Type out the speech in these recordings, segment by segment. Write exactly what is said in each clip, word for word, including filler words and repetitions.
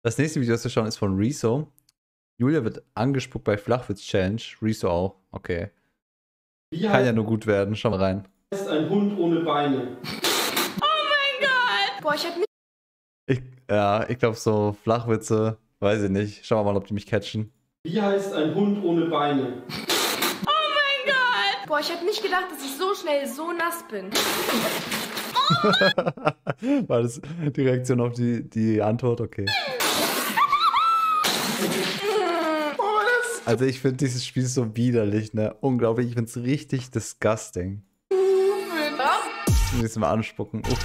Das nächste Video, das wir schauen, ist von Rezo. Julia wird angespuckt bei Flachwitz-Challenge. Rezo auch. Okay. Wie Kann ja nur gut werden. Schau mal rein. Das ist ein Hund ohne Beine. Oh mein Gott! Boah, ich hab nicht... Ich, ja, ich glaube so Flachwitze, weiß ich nicht. Schauen wir mal, ob die mich catchen. Wie heißt ein Hund ohne Beine? Oh mein Gott! Boah, ich hab nicht gedacht, dass ich so schnell so nass bin. War das die Reaktion auf die, die Antwort? Okay. Also ich finde dieses Spiel so widerlich, ne? Unglaublich, ich finde es richtig disgusting. Ich muss mal anspucken. Uff.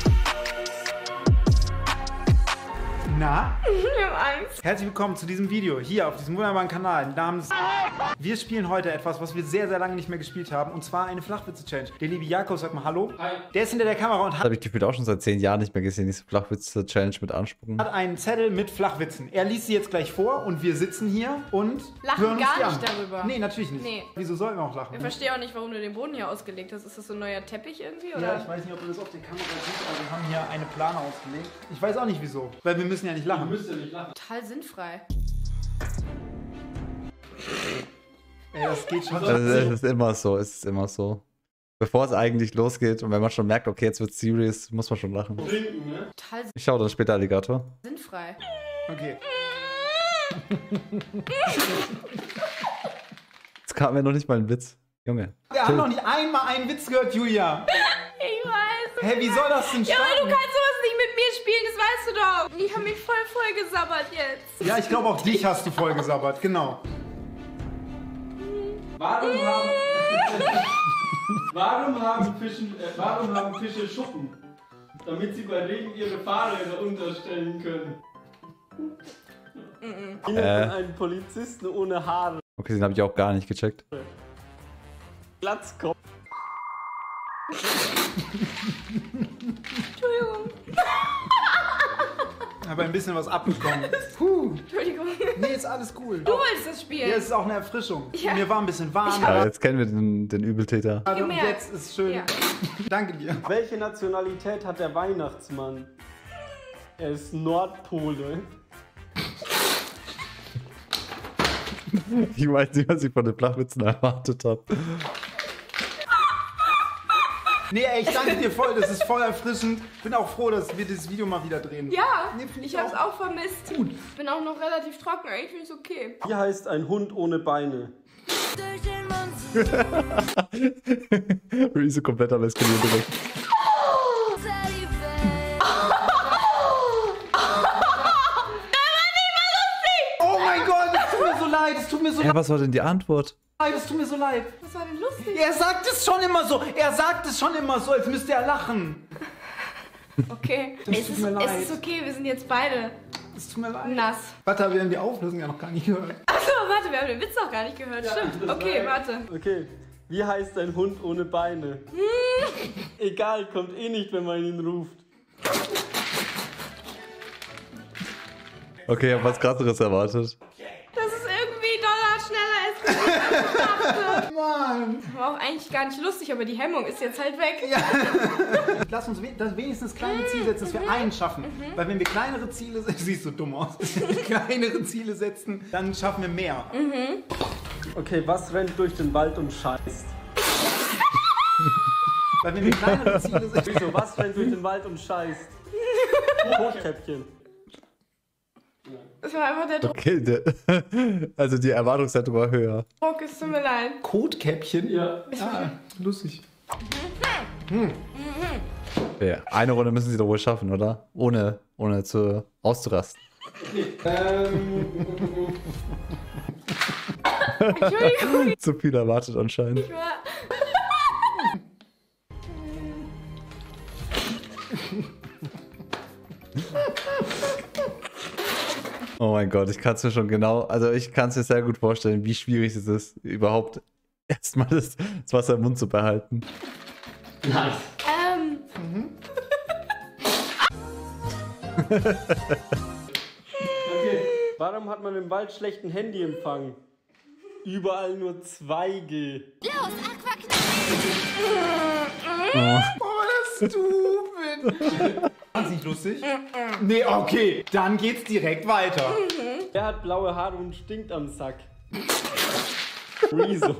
Na? Ich hab Angst. Herzlich willkommen zu diesem Video hier auf diesem wunderbaren Kanal namens... Wir spielen heute etwas, was wir sehr, sehr lange nicht mehr gespielt haben, und zwar eine Flachwitze-Challenge. Der liebe Jakob, sag mal Hallo. Hi. Der ist hinter der Kamera und Das hat, habe ich gefühlt auch schon seit zehn Jahren nicht mehr gesehen, diese Flachwitze-Challenge mit Anspucken. hat einen Zettel mit Flachwitzen. Er liest sie jetzt gleich vor und wir sitzen hier und Lachen hören uns gar die nicht an. darüber. Nee, natürlich nicht. Nee. Wieso sollen wir auch lachen? Ich verstehe auch nicht, warum du den Boden hier ausgelegt hast. Ist das so ein neuer Teppich irgendwie? Oder? Ja, ich weiß nicht, ob ihr das auf der Kamera seht, aber wir haben hier eine Plane ausgelegt. Ich weiß auch nicht wieso, weil wir müssen ja nicht Du lachen. müsst ja nicht lachen. Total sinnfrei. Ey, das geht schon. Also, es ist immer so, es ist immer so. Bevor es eigentlich losgeht und wenn man schon merkt, okay, jetzt wird serious, muss man schon lachen. Trinken, ne? Total Ich schaue dann später Alligator. sinnfrei. Okay. Jetzt kam mir noch nicht mal ein Witz. Junge. Wir haben noch nicht einmal einen Witz gehört, Julia. Ich weiß. Hä, wie soll das denn Ja, aber starten? du kannst sowas nicht mit mir spielen, das weißt du doch. Ich habe mich voll voll gesabbert jetzt. Ja, ich glaube auch dich hast du voll gesabbert, genau. Warum haben, warum haben, Fischen, äh, warum haben Fische Schuppen? Damit sie bei Regen ihre Fahrräder unterstellen können. Äh. Einen Polizisten ohne Haare. Okay, den habe ich auch gar nicht gecheckt. Glatzkopf. Entschuldigung. Aber ein bisschen was abbekommen. Puh. Entschuldigung. Nee, ist alles cool. Du wolltest das spielen. Ja, es ist auch eine Erfrischung. Ja. Mir war ein bisschen warm. Ja, jetzt kennen wir den, den Übeltäter. Also Gemerkt. jetzt ist schön. Ja. Danke dir. Welche Nationalität hat der Weihnachtsmann? Er ist Nordpole. Ich weiß nicht, was ich von den Flachwitzen erwartet habe. Nee, ey, ich danke dir voll. Das ist voll erfrischend. Bin auch froh, dass wir dieses Video mal wieder drehen. Ja, Nee, find ich ich hab's auch. auch vermisst. Gut. Ich bin auch noch relativ trocken, eigentlich finde ich's okay. Wie heißt ein Hund ohne Beine? Rezo komplett am Eskalieren direkt. Oh mein Gott, es tut mir so leid. Es tut mir so Ja, was war denn die Antwort? leid. Es tut mir so leid. Was war denn lustig? Er sagt es schon immer so. Er sagt es schon immer so, als müsste er lachen. Okay. Das es, tut ist, mir leid. es ist okay, wir sind jetzt beide Es tut mir leid. nass. Warte, wir haben die Auflösung ja noch gar nicht gehört. Achso, warte, wir haben den Witz noch gar nicht gehört. Stimmt. Okay, warte. Okay. Wie heißt ein Hund ohne Beine? Egal, kommt eh nicht, wenn man ihn ruft. Okay, ich habe was krasseres erwartet. Das ist irgendwie doller schneller als ich dachte. Mann. War auch eigentlich gar nicht lustig, aber die Hemmung ist jetzt halt weg. Lass uns we das wenigstens kleine Ziele setzen, dass wir einen schaffen. Weil wenn wir kleinere Ziele setzen, siehst du dumm aus. Wenn wir kleinere Ziele setzen, dann schaffen wir mehr. Okay, was rennt durch den Wald und scheißt? Weil wenn wir kleinere Ziele setzen. Wieso, was rennt durch den Wald und scheißt? Rotkäppchen. Das war einfach der Druck. Okay, der, also die Erwartungshaltung war höher. Es tut mir leid. Kotkäppchen? Ja. Ah, lustig. Okay, eine Runde müssen sie doch wohl schaffen, oder? Ohne, ohne zu, auszurasten. Ähm, Entschuldigung, Zu viel erwartet anscheinend. ich war... Oh mein Gott, ich kann es mir schon genau, also ich kann es mir sehr gut vorstellen, wie schwierig es ist, überhaupt erstmal das, das Wasser im Mund zu behalten. nice. Ähm... Okay. Warum hat man im Wald schlechten Handyempfang? Überall nur zwei G. Oh, das ist stupid. Fand's nicht lustig? Nee, okay. Dann geht's direkt weiter. Er hat blaue Haare und stinkt am Sack. Rezo.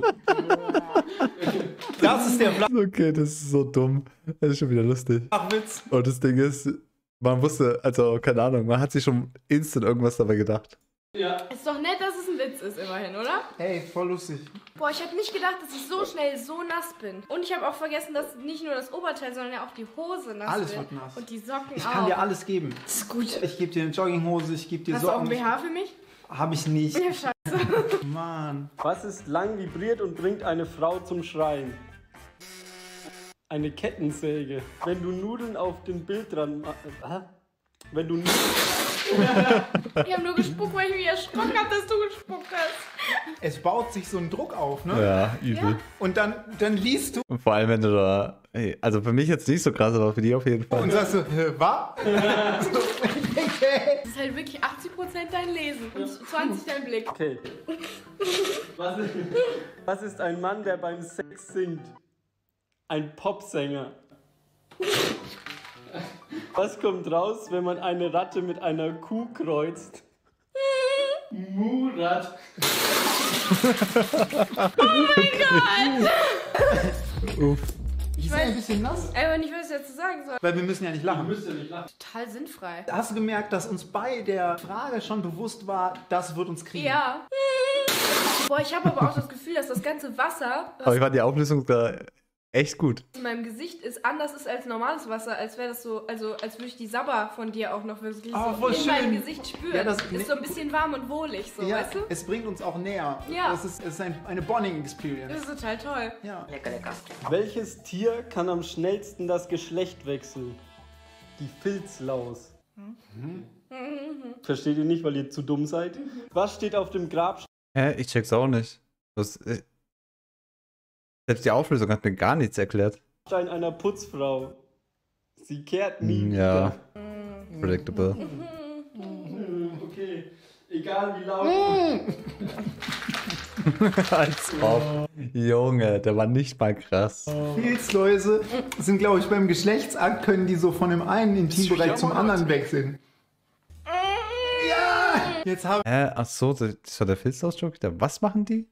Das ist der Okay, das ist so dumm. Das ist schon wieder lustig. Flachwitz. Und das Ding ist, man wusste, also keine Ahnung, man hat sich schon instant irgendwas dabei gedacht. Ja. Ist doch nett, dass es ein Witz ist, immerhin, oder? Ey, voll lustig. Boah, ich habe nicht gedacht, dass ich so schnell so nass bin. Und ich habe auch vergessen, dass nicht nur das Oberteil, sondern ja auch die Hose nass Alles bin. wird nass. Und die Socken Ich auch. kann dir alles geben. Das ist gut. Ich gebe dir eine Jogginghose, ich gebe dir Hast du auch Socken. ein B H für mich? Hab ich nicht. Ja, scheiße. Mann. Was ist lang, vibriert und bringt eine Frau zum Schreien? Eine Kettensäge. Wenn du Nudeln auf dem Bild dran machst. Wenn du Nudeln. Ich habe nur gespuckt, weil ich mich erschrocken habe, dass du gespuckt hast. Es baut sich so ein Druck auf, ne? Ja, übel. Ja. Und dann, dann liest du Und vor allem, wenn du da, ey, also für mich jetzt nicht so krass, aber für die auf jeden Fall. und sagst so, hä, was? Das ist halt wirklich achtzig Prozent dein Lesen und zwanzig dein Blick. Okay. Was ist, was ist ein Mann, der beim Sex singt? Ein Popsänger. Was kommt raus, wenn man eine Ratte mit einer Kuh kreuzt? Murat. Ich bin ein bisschen nass. Aber nicht, was ich dazu sagen soll. Weil wir müssen ja nicht Du lachen. müsst ja nicht lachen. Total sinnfrei. Hast du gemerkt, dass uns bei der Frage schon bewusst war, das wird uns kriegen? Ja. Boah, ich habe aber auch das Gefühl, dass das ganze Wasser, Aber was ich fand die Auflösung da echt gut. in meinem Gesicht ist, anders ist als normales Wasser, als wäre das so, also als würde ich die Sabber von dir auch noch wirklich Oh, so voll in schön. meinem Gesicht spüren. Ja, das- ist so ein bisschen warm und wohlig, so, Ja, weißt du? es bringt uns auch näher. Ja. Es ist, es ist ein, eine Bonding Das Experience. ist total toll. Ja. Welches Tier kann am schnellsten das Geschlecht wechseln? Die Filzlaus. Versteht ihr nicht, weil ihr zu dumm seid? Was steht auf dem Grabstein Hä, ich check's auch nicht. Das, äh, selbst die Auflösung hat mir gar nichts erklärt. einer Putzfrau? Sie kehrt nie Hm, ja. wieder. Predictable. Okay. Egal wie laut. Als ob. Junge, der war nicht mal krass. Filzläuse sind, glaube ich, beim Geschlechtsakt können die so von dem einen Intimbereich zum anderen wechseln. Ja! Jetzt habe Hä, ach so, das war der Filzausdruck. Der, was machen die?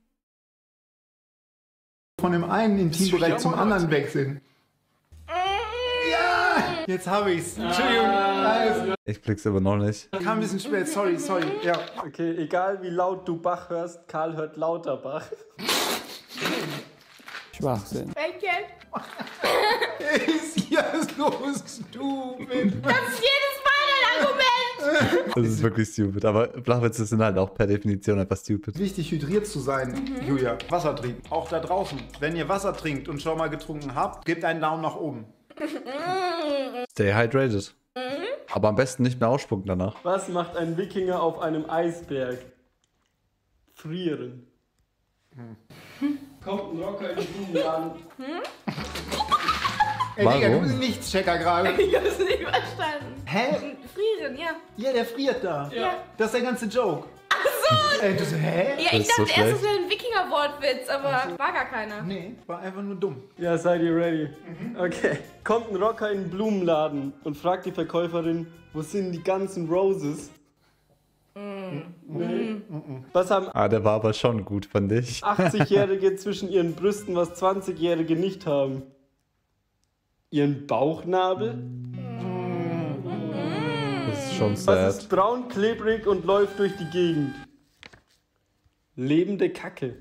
ich von dem einen Intimbereich zum anderen wechseln. Ja! Jetzt habe ich's. Entschuldigung. Alles. Ich blick's aber noch nicht. Kam ein bisschen spät. Sorry, sorry. Ja. Okay, egal wie laut du Bach hörst, Karl hört lauter Bach. Schwachsinn. Bacon. Ist hier los, stupid. Das ist jedes Mal ein Argument. Das ist wirklich stupid. Aber Flachwitze sind halt auch per Definition einfach stupid. Wichtig, hydriert zu sein, Julia. Wasser trinken. Auch da draußen. Wenn ihr Wasser trinkt und schon mal getrunken habt, gebt einen Daumen nach oben. Stay hydrated. Aber am besten nicht mehr ausspucken danach. Was macht ein Wikinger auf einem Eisberg? Frieren. Kommt ein Rocker in den Blumenladen. Ey, Digga, du Warum? bist ein Nichtschecker gerade. Ich hab's nicht verstanden. Hä? Frieren, ja. Ja, der friert da. Ja. Das ist der ganze Joke. Ach so. Ey, du so, hä? Ja, ich ist so dachte erst, das schlecht. wäre ein Wikinger-Wortwitz, aber war gar keiner. Nee, war einfach nur dumm. Ja, seid ihr ready? Okay. Kommt ein Rocker in den Blumenladen und fragt die Verkäuferin, wo sind die ganzen Roses? Nee. Was haben Ah, der war aber schon gut, fand ich. achtzig-Jährige zwischen ihren Brüsten, was zwanzig-Jährige nicht haben? Ihren Bauchnabel? Das ist schon Was sad. ist braun, klebrig und läuft durch die Gegend? Lebende Kacke.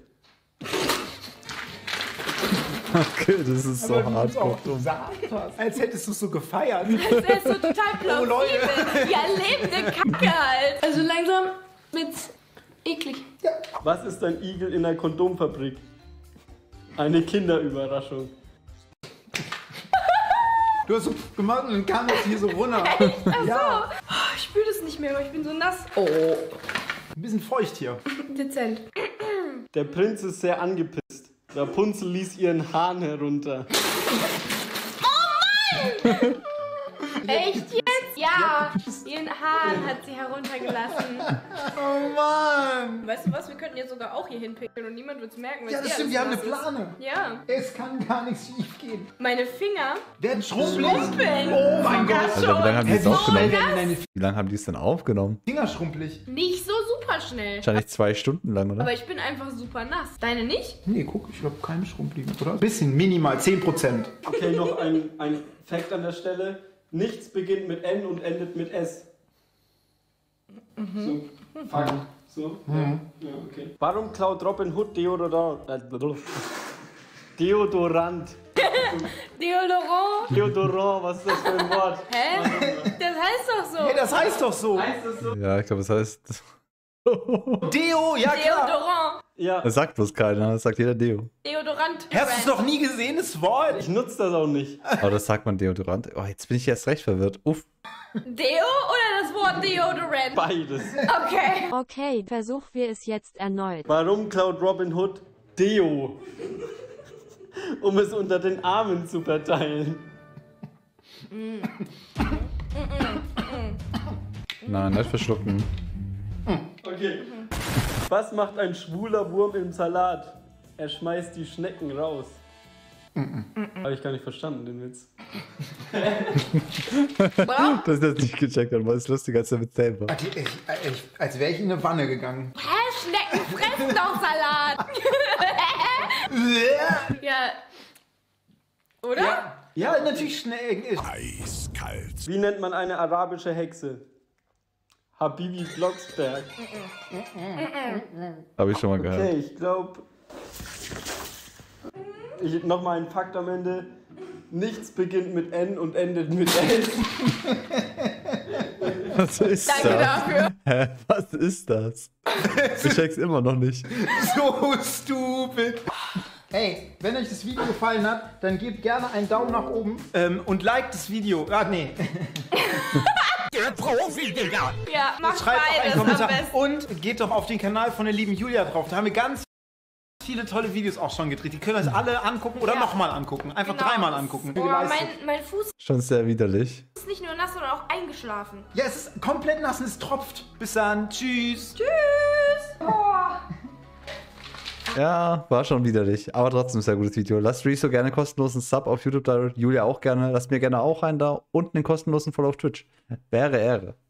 Okay, das ist so Aber wie du es hardcore auch dumm. gesagt hast. Als hättest du es so gefeiert. Das ist so total plausibel. Leute. Ja, lebende Kacke halt. Also langsam wird's eklig. Was ist ein Igel in einer Kondomfabrik? Eine Kinderüberraschung. Du hast so gemacht und dann kam das hier so runter. Ach so. Oh, ich spüre das nicht mehr, aber ich bin so nass. Oh. Ein bisschen feucht hier. Dezent. Der Prinz ist sehr angepisst. Rapunzel ließ ihren Hahn herunter. Echt jetzt? Ja, Ja, ihren Hahn hat sie heruntergelassen. Oh Mann! Weißt du was, wir könnten jetzt sogar auch hier hinpickeln und niemand wird es merken. Ja, weil das eh stimmt, wir haben eine alles nass ist. Plane. Ja. Es kann gar nichts schief gehen. Meine Finger Werden schrumpelig. schrumpeln. Oh mein Gott. Alter, wie lange haben die es Wie aufgenommen? schnell werden deine Wie lange haben die es denn aufgenommen? Finger schrumpelig? Nicht so super schnell. Wahrscheinlich zwei Stunden lang, oder? Aber ich bin einfach super nass. Deine nicht? Nee, guck, ich glaube keine schrumpeligen, oder? Bisschen, minimal, zehn Prozent. Okay, noch ein, ein Fact an der Stelle. Nichts beginnt mit N und endet mit S. So, Fakt. So, Mhm. ja, ja, okay. Warum klaut Robin Hood Deodorant? Äh, Deodorant. Deodorant? Deodorant, was ist das für ein Wort? Hä? Das heißt doch so. Hey, das heißt doch so. Heißt das so? Ja, ich glaube, das heißt. Deo, ja klar. Deodorant. Ja, Das sagt bloß keiner, das sagt jeder Deo. Deodorant. Hast du es noch nie gesehen, das Wort? ich nutze das auch nicht. Aber das sagt man Deodorant. Oh, jetzt bin ich erst recht verwirrt. Uff. Deo oder das Wort Deodorant? Beides. Okay. Okay, versuchen wir es jetzt erneut. Warum klaut Robin Hood Deo? Um es unter den Armen zu verteilen. Nein, nicht verschlucken. Okay. Was macht ein schwuler Wurm im Salat? Er schmeißt die Schnecken raus. Habe ich gar nicht verstanden, den Witz. Wow. Das ist jetzt nicht gecheckt, aber ist lustiger als der Witz selber. Ich, ich, ich, als wäre ich in eine Wanne gegangen. Hä? Schnecken fressen doch Salat. Ja. Oder? Ja, ja natürlich schnell. Eiskalt. Wie nennt man eine arabische Hexe? Habibi Blocksberg. Habe ich schon mal gehört. Okay, ich glaube. Ich, Nochmal ein Fakt am Ende. Nichts beginnt mit N und endet mit S. Was ist Danke das? dafür. Hä? Was ist das? Ich check's immer noch nicht. So stupid. Hey, wenn euch das Video gefallen hat, dann gebt gerne einen Daumen nach oben ähm, und liked das Video. Ah, nee. Der Profi, Digga. Ja, mach Schreibt auch einen beides am Kommentar. besten. Und geht doch auf den Kanal von der lieben Julia drauf. Da haben wir ganz viele tolle Videos auch schon gedreht. Die können wir uns alle angucken oder Ja. nochmal angucken. Einfach Genau. dreimal angucken. Boah, Geleistet. mein, mein Fuß Schon sehr widerlich. ist nicht nur nass, sondern auch eingeschlafen. Ja, es ist komplett nass und es tropft. Bis dann. Tschüss. Tschüss. Boah. Ja, war schon widerlich. Aber trotzdem ein sehr gutes Video. Lasst Rezo gerne kostenlosen Sub auf YouTube da. Julia auch gerne. Lasst mir gerne auch einen da. Und einen kostenlosen Follow auf Twitch. Wäre Ehre.